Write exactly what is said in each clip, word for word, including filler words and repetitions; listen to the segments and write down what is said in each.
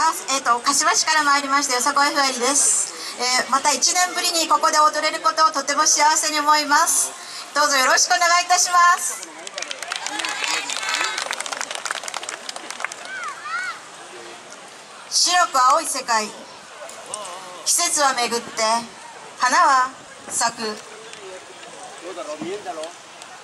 えー、と柏市から参りましたよさこいふわりです、えー、またいちねんぶりにここで踊れることをとても幸せに思います。どうぞよろしくお願いいたします。白く青い世界、季節は巡って花は咲く。どうだろう、見えるだろう。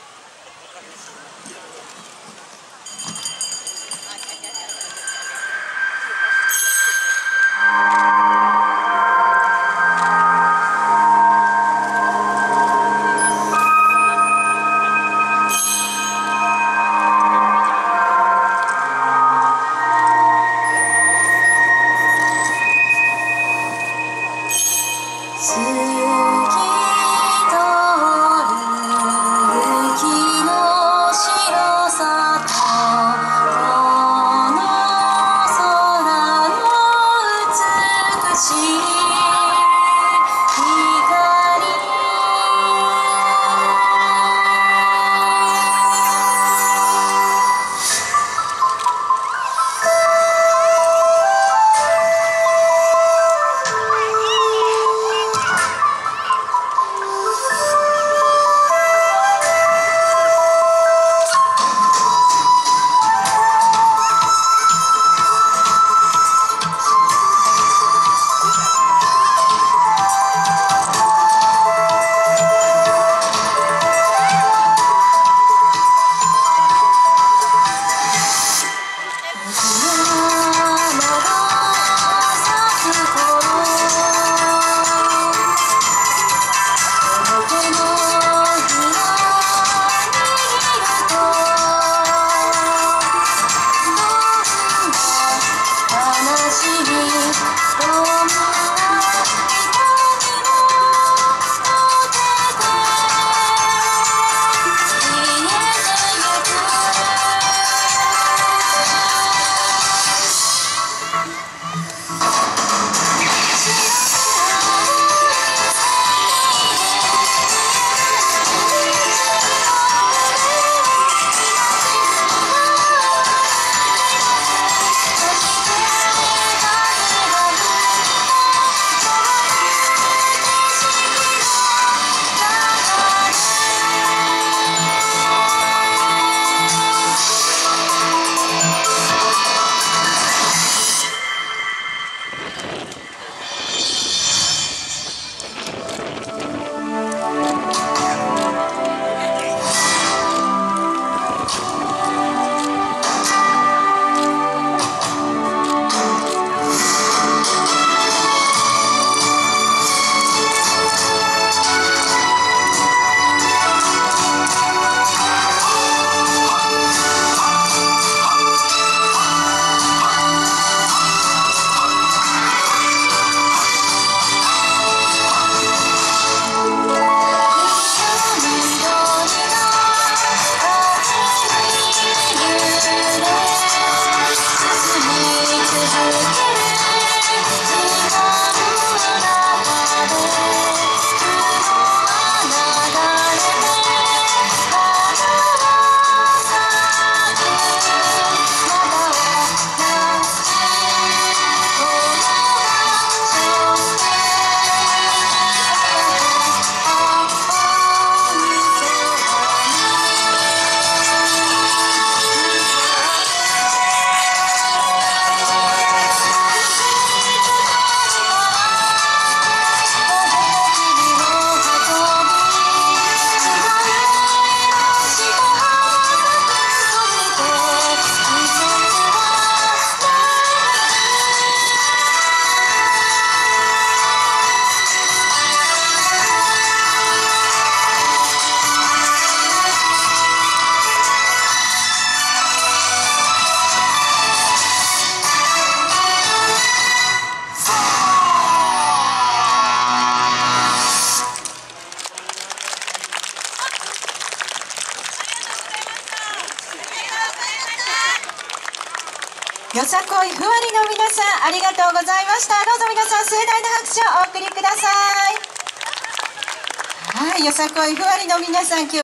よさこいふわりの皆さん、ありがとうございました。どうぞ皆さん盛大な拍手をお送りください。はい、よさこいふわりの皆さん、今日